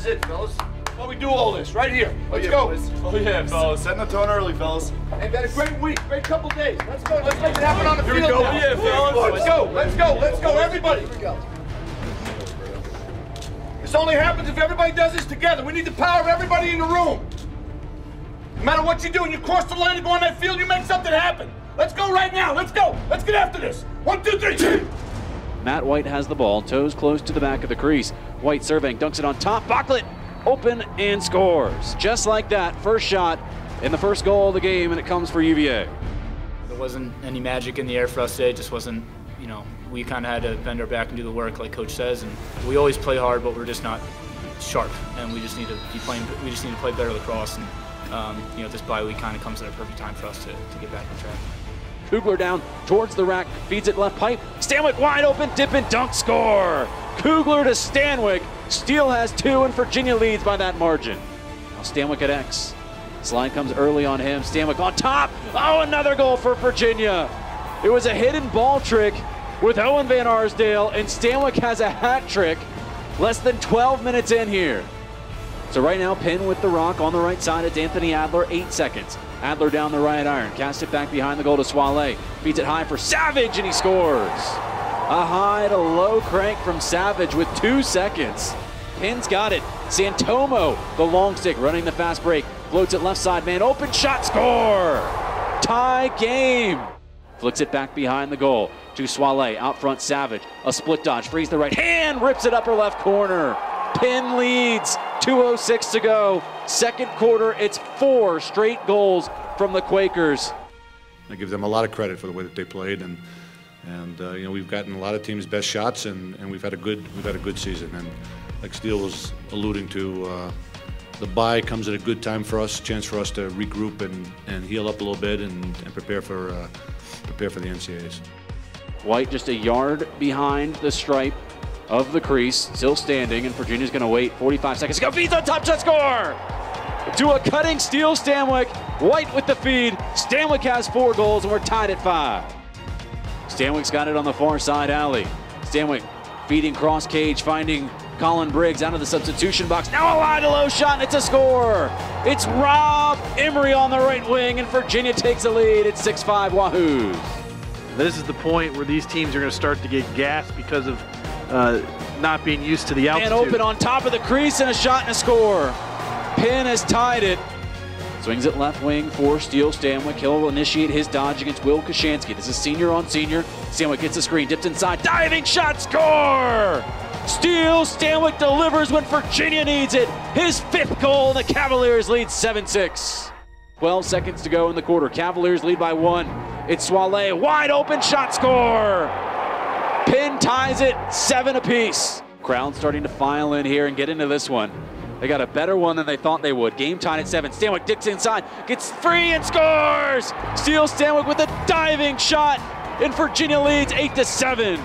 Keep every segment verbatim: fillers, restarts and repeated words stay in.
is it, fellas. Why we do all this right here? Let's oh, yeah, go. Boys. Oh yeah, fellas. Setting the tone early, fellas. Hey, we've had a great week, great couple days. Let's go. Let's make it happen on the Here field. we go. Now. Yeah, fellas. Let's go. Let's go. Let's go, everybody. Here we go. This only happens if everybody does this together. We need the power of everybody in the room. No matter what you do, when you cross the line and go on that field, you make something happen. Let's go right now. Let's go. Let's get after this. One, two, three. Matt White has the ball, toes close to the back of the crease. White surveying, dunks it on top. Bocklet open and scores. Just like that, first shot in the first goal of the game, and it comes for U V A. There wasn't any magic in the air for us today. It just wasn't, you know, we kind of had to bend our back and do the work like Coach says. And we always play hard, but we're just not sharp. And we just need to be playing, we just need to play better lacrosse. And, um, you know, this bye week kind of comes at a perfect time for us to, to get back on track. Kugler down towards the rack, feeds it left pipe. Stanwyck wide open, dip and dunk, score! Kugler to Stanwyck. Steele has two, and Virginia leads by that margin. Now Stanwyck at X. Slide comes early on him. Stanwyck on top. Oh, another goal for Virginia. It was a hidden ball trick with Owen Van Arsdale, and Stanwyck has a hat trick less than twelve minutes in here. So right now, Penn with the rock on the right side. It's Anthony Adler, eight seconds. Adler down the right iron, casts it back behind the goal to Soile. Feeds it high for Savage, and he scores. A high to low crank from Savage with two seconds. Penn's got it. Santomo, the long stick, running the fast break. Floats it left side, man, open shot, score! Tie game. Flicks it back behind the goal to Soile, out front Savage. A split dodge, frees the right hand, rips it upper left corner. Penn leads, two oh six to go. Second quarter, it's four straight goals from the Quakers. I give them a lot of credit for the way that they played, and and uh, you know, we've gotten a lot of teams' best shots, and, and we've had a good we've had a good season. And like Steele was alluding to, uh, the bye comes at a good time for us, chance for us to regroup and, and heal up a little bit and, and prepare for uh, prepare for the N C A As. White just a yard behind the stripe of the crease, still standing, and Virginia's going to wait forty-five seconds to go. Feeds on top, shot, score! To a cutting Steele Stanwyck. White with the feed. Stanwyck has four goals, and we're tied at five. Stanwyck's got it on the far side alley. Stanwyck feeding cross cage, finding Colin Briggs out of the substitution box. Now a wide low shot, and it's a score. It's Rob Emery on the right wing, and Virginia takes the lead. It's six five Wahoos. This is the point where these teams are going to start to get gassed because of uh, not being used to the altitude. And open on top of the crease, and a shot and a score. Penn has tied it. Swings it left wing for Steele Stanwyck. He'll initiate his dodge against Will Kashansky. This is senior on senior. Stanwyck gets the screen, dipped inside, diving shot, score! Steele Stanwyck delivers when Virginia needs it. His fifth goal, the Cavaliers lead seven six. twelve seconds to go in the quarter. Cavaliers lead by one. It's Soile, wide open shot, score! Penn ties it, seven apiece. Crowd starting to file in here and get into this one. They got a better one than they thought they would. Game tied at seven. Stanwyck digs inside, gets free and scores! Steele Stanwyck with a diving shot, and Virginia leads eight to seven.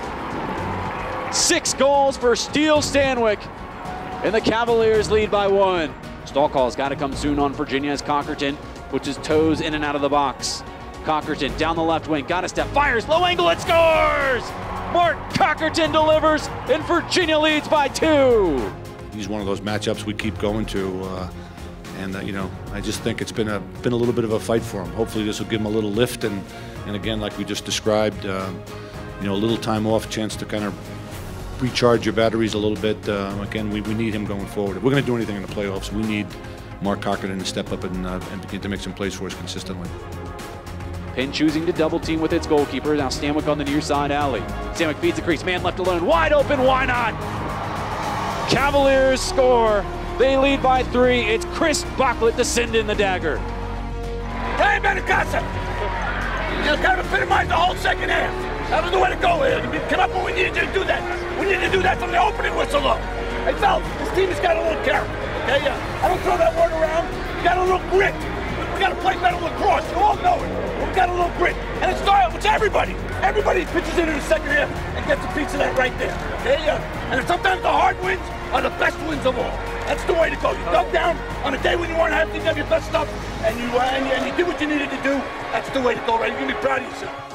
Six goals for Steele Stanwyck, and the Cavaliers lead by one. Stall call's got to come soon on Virginia as Cockerton puts his toes in and out of the box. Cockerton down the left wing, got a step, fires, low angle, and scores! Mark Cockerton delivers, and Virginia leads by two. He's one of those matchups we keep going to, uh, and uh, you know, I just think it's been a been a little bit of a fight for him. Hopefully, this will give him a little lift, and and again, like we just described, uh, you know, a little time off, chance to kind of recharge your batteries a little bit. Uh, again, we, we need him going forward. If we're going to do anything in the playoffs, we need Mark Cockerton to step up and, uh, and begin to make some plays for us consistently. Penn choosing to double team with its goalkeeper. Now Stanwyck on the near side alley. Stanwyck feeds the crease, man left alone, wide open, why not? Cavaliers score. They lead by three. It's Chris Bocklet to send in the dagger. Hey, Benicasa! You kind of epitomized the whole second half. That was the way to go. We come up when we needed to do that. We needed to do that from the opening whistle up. Hey, fellas, this team has got a little character. Okay, yeah. I don't throw that word around. We got a little grit. We got to play better lacrosse. You all know it. We got a little grit, and it started with everybody. Everybody pitches into the second half and gets a piece of that right there. Okay, yeah. And sometimes the hard wins are the best wins of all. That's the way to go. You dug down on a day when you weren't having to have your best stuff, and you, uh, and you and you did what you needed to do. That's the way to go, right? You can be proud of yourself.